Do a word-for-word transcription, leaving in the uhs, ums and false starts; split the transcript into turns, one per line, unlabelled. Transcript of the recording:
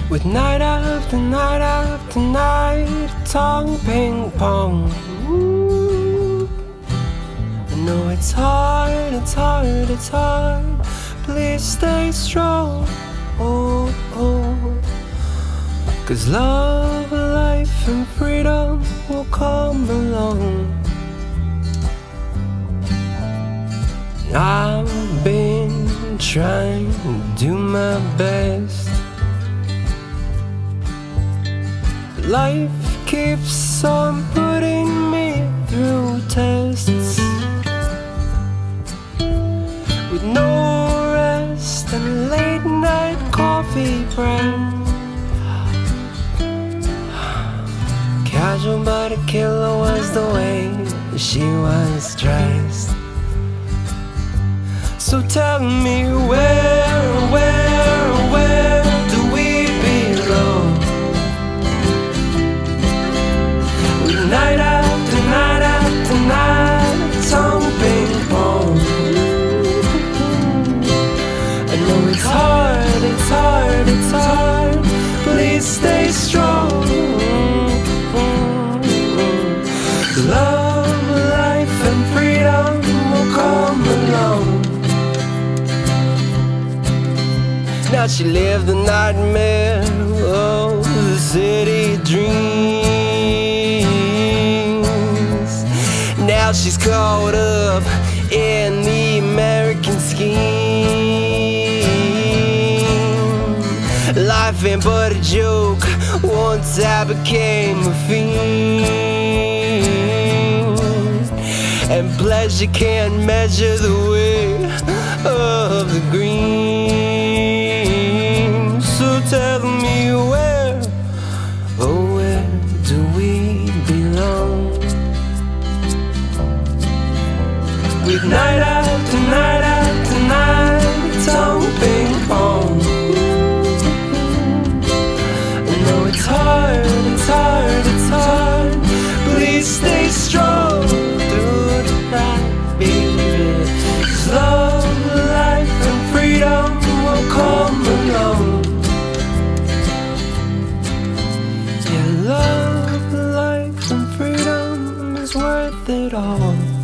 With night after night after night, tongue ping pong. Ooh. I know it's hard, it's hard, it's hard. Please stay strong. Oh, oh. 'Cause love, life and freedom will come along. I've been trying to do my best. Life keeps on putting me through tests, with no rest and late night coffee break. Casual but a killer was the way she was dressed. So tell me, where, where, where do we belong? With night after night after night, tongue ping pong. I know it's hard, it's hard, it's hard. Please stay strong. Love, life and freedom will come along. Now she lived the nightmare of the city dreams. Now she's caught up in the American scheme. Life ain't but a joke once I became a fiend, and pleasure can't measure the weight of the green. So tell me, where, oh where do we belong? With night after night after night, tongue ping pong. I know it's hard, it's hard, it's hard. Please stay strong through the night, baby. 'Cause love, life and freedom will come along. Yeah, love, life and freedom is worth it all.